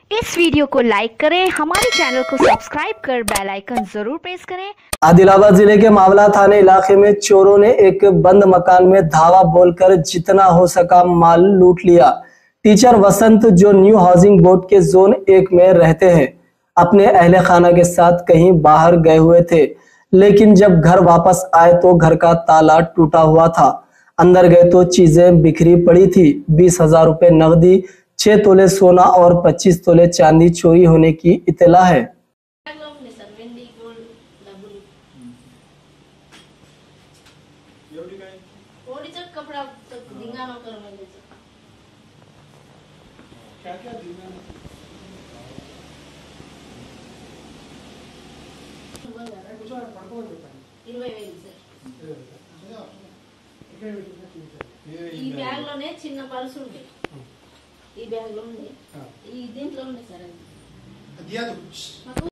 इस वीडियो को लाइक करें, हमारे चैनल को सब्सक्राइब कर बेल आइकन जरूर प्रेस करें। आदिलाबाद जिले के मावला थाने इलाके में चोरों ने एक बंद मकान में धावा बोलकर जितना हो सका माल लूट लिया। टीचर वसंत, जो न्यू हाउसिंग बोर्ड के जोन 1 में रहते हैं, अपने अहले खाना के साथ कहीं बाहर गए हुए थे, लेकिन जब घर वापस आए तो घर का ताला टूटा हुआ था। अंदर गए तो चीजें बिखरी पड़ी थी। 20,000 रुपए नकदी, 6 तोले सोना और 25 तोले चांदी चोरी होने की इत्तला है। कपड़ा धिंगाणा कर म्हणजे क्या क्या धिंगाणा 20,000 ఈ బ్యాగ్ లోనే చిన్న పర్సు ఉంది, ఈ బ్యాగ్ లో ఉంది, ఈ దీంట్లో ఉంది సార్. అది దియా దో మాకు